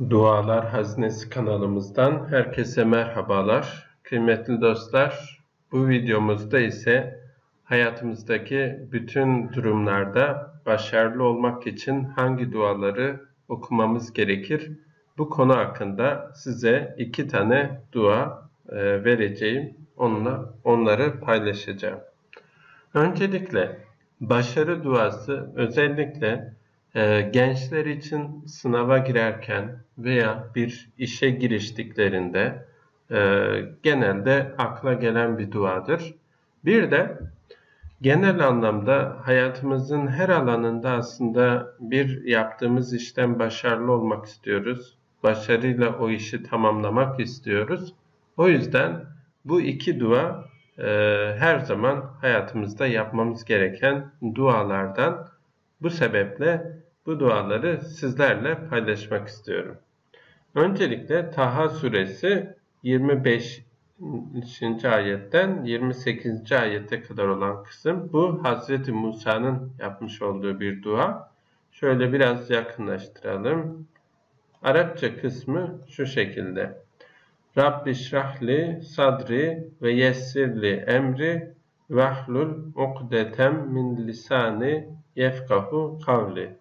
Dualar Hazinesi kanalımızdan herkese merhabalar. Kıymetli dostlar, bu videomuzda ise hayatımızdaki bütün durumlarda başarılı olmak için hangi duaları okumamız gerekir? Bu konu hakkında size 2 tane dua vereceğim. Onları paylaşacağım. Öncelikle başarı duası özellikle gençler için sınava girerken veya bir işe giriştiklerinde genelde akla gelen bir duadır. Bir de genel anlamda hayatımızın her alanında aslında bir yaptığımız işten başarılı olmak istiyoruz. Başarıyla o işi tamamlamak istiyoruz. O yüzden bu 2 dua her zaman hayatımızda yapmamız gereken dualardan. Bu sebeple bu duaları sizlerle paylaşmak istiyorum. Öncelikle Taha suresi 25. ayetten 28. ayete kadar olan kısım. Bu Hazreti Musa'nın yapmış olduğu bir dua. Şöyle biraz yakınlaştıralım. Arapça kısmı şu şekilde. Rabbi şrahli sadri ve yessirli emri vahlul ukdetem min lisani yefkahu kavli.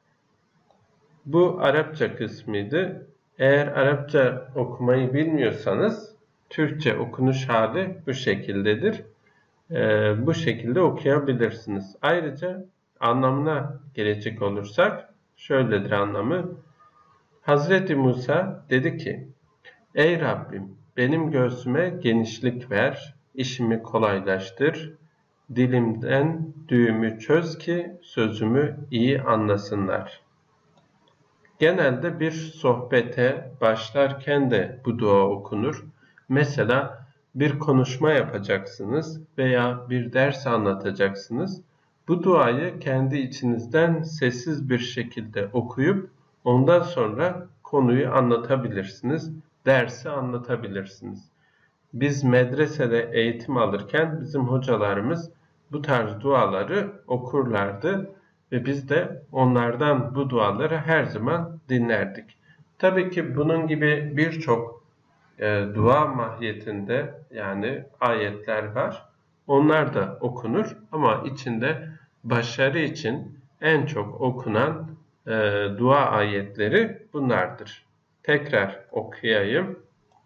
Bu Arapça kısmıydı. Eğer Arapça okumayı bilmiyorsanız Türkçe okunuş hali bu şekildedir. Bu şekilde okuyabilirsiniz. Ayrıca anlamına gelecek olursak şöyledir anlamı. Hazreti Musa dedi ki, Ey Rabbim, benim göğsüme genişlik ver, işimi kolaylaştır, dilimden düğümü çöz ki sözümü iyi anlasınlar. Genelde bir sohbete başlarken de bu dua okunur. Mesela bir konuşma yapacaksınız veya bir ders anlatacaksınız. Bu duayı kendi içinizden sessiz bir şekilde okuyup ondan sonra konuyu anlatabilirsiniz, dersi anlatabilirsiniz. Biz medresede eğitim alırken bizim hocalarımız bu tarz duaları okurlardı ve biz de onlardan bu duaları her zaman dinlerdik. Tabii ki bunun gibi birçok dua mahiyetinde yani ayetler var. Onlar da okunur ama içinde başarı için en çok okunan dua ayetleri bunlardır. Tekrar okuyayım.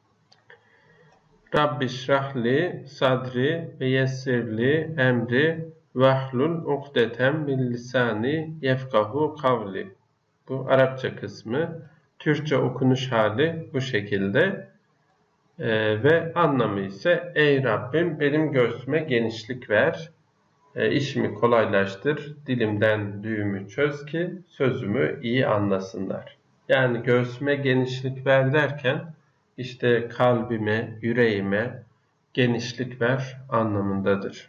Rabbi şrahli sadri ve yessirli emri vahlul ukdeten min lisani yefkahu kavli. Bu Arapça kısmı. Türkçe okunuş hali bu şekilde. Ve anlamı ise Ey Rabbim benim göğsüme genişlik ver, işimi kolaylaştır, dilimden düğümü çöz ki sözümü iyi anlasınlar. Yani göğsüme genişlik ver derken işte kalbime, yüreğime genişlik ver anlamındadır.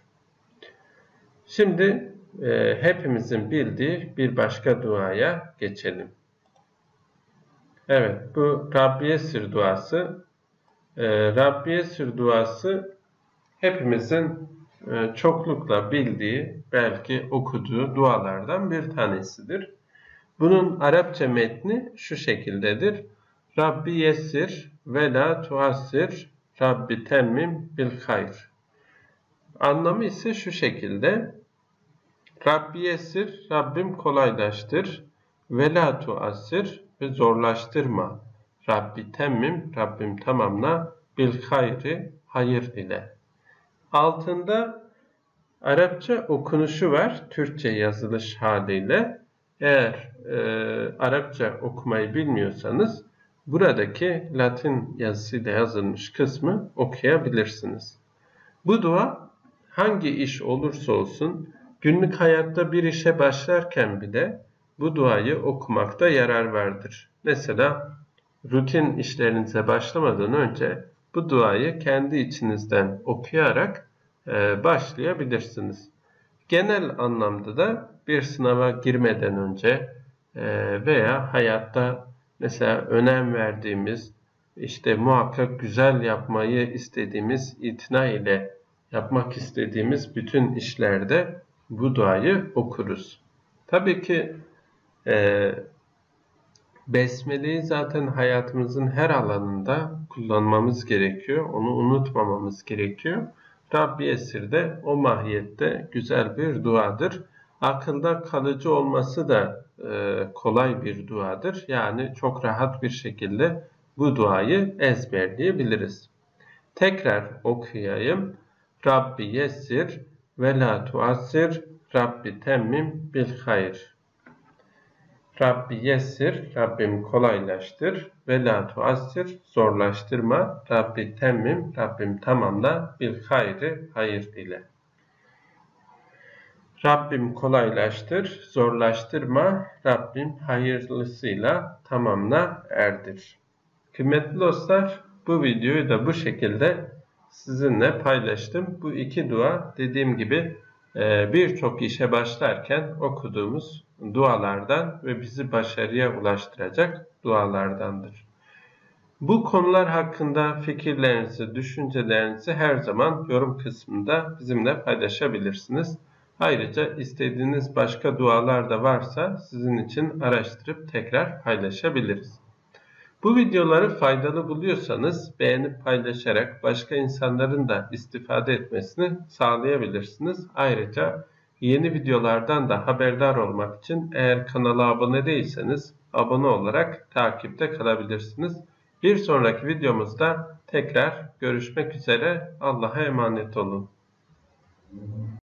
Şimdi hepimizin bildiği bir başka duaya geçelim. Evet, bu Rabbi Yessir duası. Rabbi Yessir duası hepimizin çoklukla bildiği, belki okuduğu dualardan bir tanesidir. Bunun Arapça metni şu şekildedir. Rabbi yessir ve la tuassir, Rabbi temmim bil hayr. Anlamı ise şu şekilde. Rabbi yessir, Rabbim kolaylaştır. Ve la tuassir ve zorlaştırma. Rabbi temmim, Rabbim tamamla. Bil hayri, hayır ile. Altında Arapça okunuşu var, Türkçe yazılış haliyle. Eğer Arapça okumayı bilmiyorsanız buradaki Latin yazısıyla yazılmış kısmı okuyabilirsiniz. Bu dua hangi iş olursa olsun günlük hayatta bir işe başlarken bile bu duayı okumakta yarar vardır. Mesela rutin işlerinize başlamadan önce bu duayı kendi içinizden okuyarak başlayabilirsiniz. Genel anlamda da bir sınava girmeden önce veya hayatta mesela önem verdiğimiz, işte muhakkak güzel yapmayı istediğimiz, itina ile yapmak istediğimiz bütün işlerde bu duayı okuruz. Tabii ki Besmele'yi zaten hayatımızın her alanında kullanmamız gerekiyor. Onu unutmamamız gerekiyor. Rabbi Yessir de o mahiyette güzel bir duadır. Akılda kalıcı olması da kolay bir duadır. Yani çok rahat bir şekilde bu duayı ezberleyebiliriz. Tekrar okuyayım. Rabbi Yessir ve la tuassir, Rabbi temmim bil hayr. Rabbi yessir, Rabbim kolaylaştır. Ve la tuassir, zorlaştırma. Rabbi temmim, Rabbim tamamla. Bil hayri, hayır ile. Rabbim kolaylaştır, zorlaştırma. Rabbim hayırlısıyla tamamla erdir. Kıymetli dostlar, bu videoyu da bu şekilde sizinle paylaştım. Bu iki dua dediğim gibi birçok işe başlarken okuduğumuz dualardan ve bizi başarıya ulaştıracak dualardandır. Bu konular hakkında fikirlerinizi, düşüncelerinizi her zaman yorum kısmında bizimle paylaşabilirsiniz. Ayrıca istediğiniz başka dualar da varsa sizin için araştırıp tekrar paylaşabiliriz. Bu videoları faydalı buluyorsanız beğenip paylaşarak başka insanların da istifade etmesini sağlayabilirsiniz. Ayrıca yeni videolardan da haberdar olmak için eğer kanala abone değilseniz abone olarak takipte kalabilirsiniz. Bir sonraki videomuzda tekrar görüşmek üzere. Allah'a emanet olun.